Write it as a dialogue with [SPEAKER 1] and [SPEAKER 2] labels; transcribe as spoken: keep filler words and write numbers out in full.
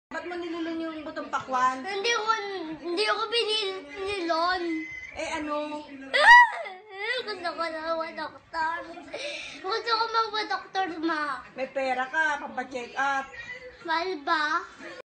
[SPEAKER 1] Ba't mo nilulon yung butong pakwan?
[SPEAKER 2] Hindi ko, hindi ako pinilon.
[SPEAKER 1] Eh ano?
[SPEAKER 2] Gusto ko na mag-doktor. Gusto ko mag-doktor, ma.
[SPEAKER 1] May pera ka, pampacheck up.
[SPEAKER 2] Mahal ba?